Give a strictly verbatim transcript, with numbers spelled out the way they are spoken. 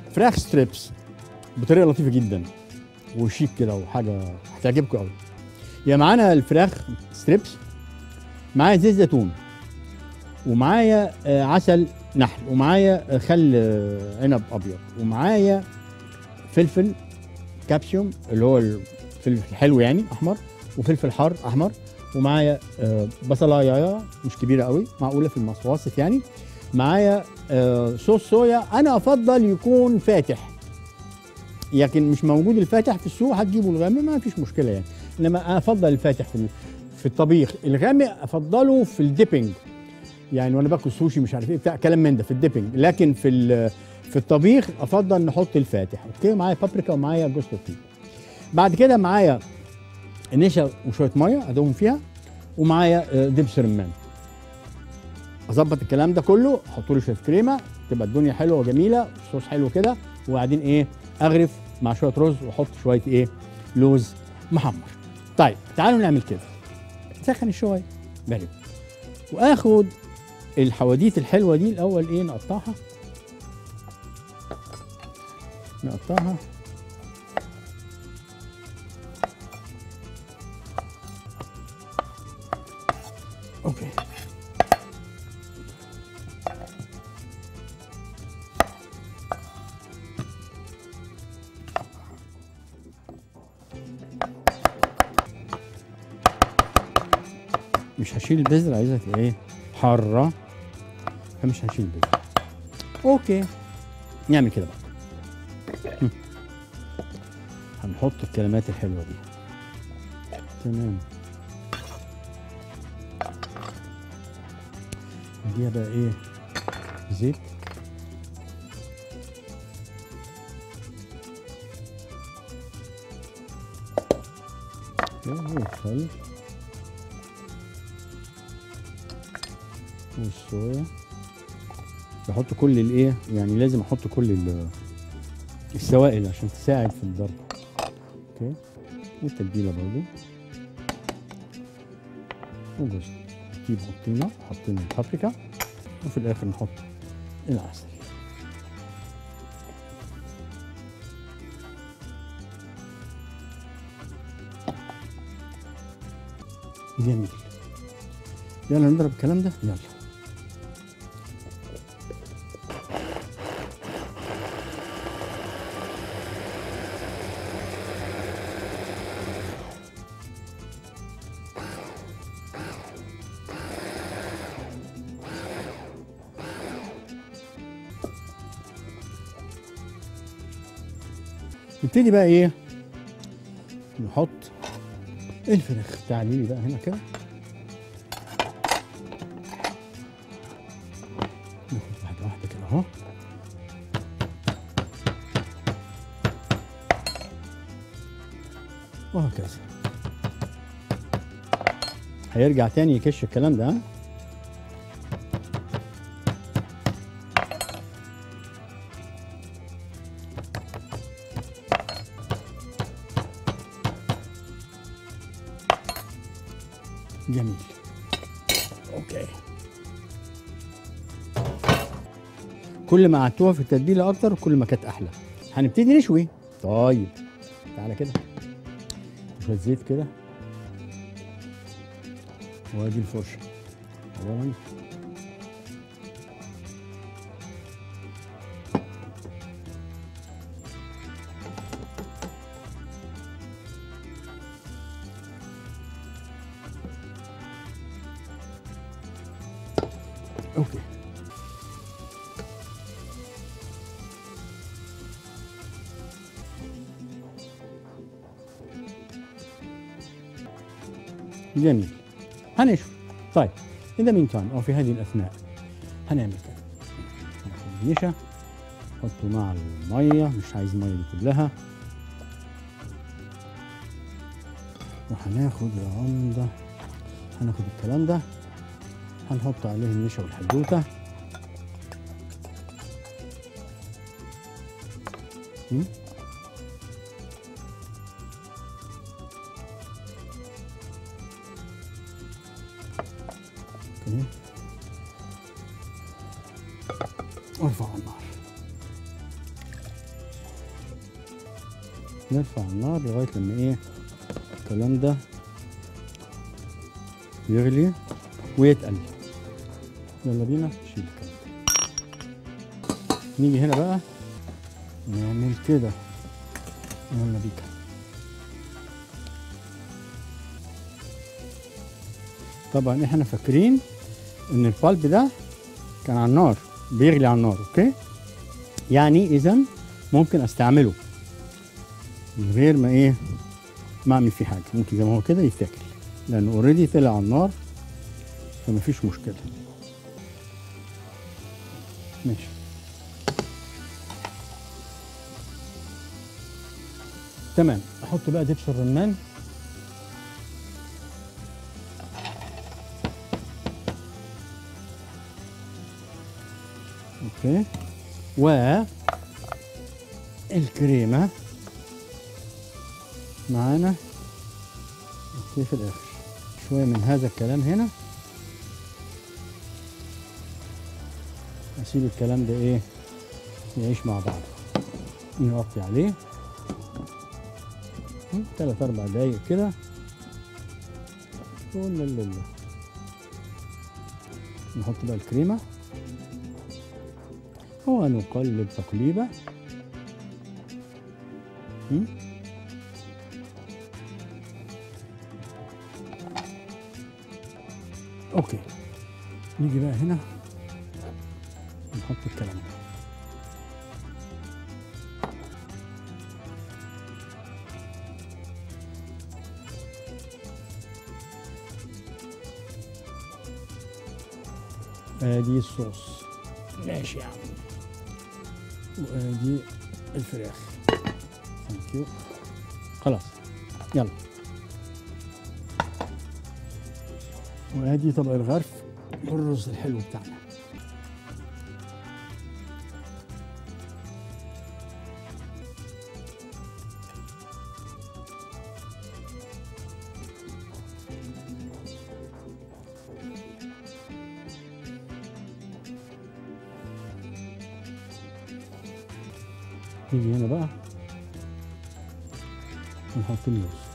فراخ ستريبس بطريقه لطيفه جدا وشيك كده وحاجه هتعجبكم قوي. يا معانا الفراخ ستريبس، معايا زيت زيتون، ومعايا آه، عسل نحل، ومعايا آه، خل آه، عنب ابيض، ومعايا فلفل كابسيوم اللي هو الفلفل الحلو يعني احمر، وفلفل حار احمر، ومعايا آه، بصلايه مش كبيره قوي معقوله في المتوسط يعني، معايا آه، صوص صويا. انا افضل يكون فاتح، لكن مش موجود الفاتح في السوق هتجيبوا الغامق ما فيش مشكله يعني، انما انا افضل الفاتح في في الطبيخ. الغامق افضله في الديبنج يعني، وانا باكل سوشي مش عارف ايه بتاع كلام من ده في الديبنج، لكن في في الطبيخ افضل نحط الفاتح. اوكي، معايا بابريكا ومعايا جوز الطيب. بعد كده معايا نشا وشويه ميه ادوم فيها، ومعايا آه، دبس رمان. اظبط الكلام ده كله، احط له شويه كريمه تبقى الدنيا حلوه وجميله، صوص حلو كده، وبعدين ايه اغرف مع شويه رز واحط شويه ايه لوز محمر. طيب تعالوا نعمل كده، نسخن الشويه بارد، واخد الحواديت الحلوه دي الاول ايه نقطعها نقطعها اوكي. مش هشيل البذر، عايزها تبقى ايه حاره، فمش هشيل البذر. اوكي نعمل كده بقى. هنحط الكلمات الحلوه دي. تمام، نديها بقى ايه زيت، والخل والصويا. بحط كل الايه يعني، لازم احط كل السوائل عشان تساعد في الضرب. اوكي، والتتبيله برضو، وجوز الطيب حطينا حطينا البابريكا، وفي الاخر نحط العسل. جميل، يلا نضرب الكلام ده. يلا نبتدي بقى ايه نحط الفراخ. تعالي لي بقى هنا كده، ناخد واحده واحده كده اهو. وهكذا هيرجع تاني يكش الكلام ده. ها جميل. اوكي، كل ما قعدتوها في التتبيله اكتر كل ما كانت احلى. هنبتدي نشوي. طيب تعالى كده، شويه زيت كده، وادي الفرشه اولا. اوكي، جميل، هنشوي. طيب in the meantime او في هذه الاثناء هنعمل كده، ناخد النشا نحطه مع الميه، مش عايز الميه دي كلها، وهناخد العمده، هناخد الكلام ده هنحط عليه النشا والحدوته. م? اوكي، وارفع النار. نرفع النار لغايه لما ايه الكلام ده يغلي ويتقل. يلا بينا نشيل الكلام ده. نيجي هنا بقى نعمل كده. يلا بيك. طبعا احنا فاكرين ان البالب ده كان على النار، بيغلي على النار. اوكي، يعني اذا ممكن استعمله من غير ما ايه ما اعمل فيه حاجه، ممكن زي ما هو كده يتاكل لانه اوريدي طلع على النار، فما فيش مشكله. ماشي. تمام. احط بقى دبس الرمان. اوكي، و الكريمه معانا. اوكي، في الاخر شويه من هذا الكلام هنا. اسيب الكلام ده ايه يعيش مع بعض. نغطي عليه ثلاث اربع دقايق كده. لا لا لا. نحط بقى الكريمه ونقلب تقليبه. اوكي، نيجي بقى هنا نحط الكلام ده. ادي الصوص. ماشي يا عم. وادي الفراخ. ثانك يو. خلاص يلا. وادي طبق الغرف والرز الحلو بتاعنا. نيجي هنا بقى ونحط اللوز.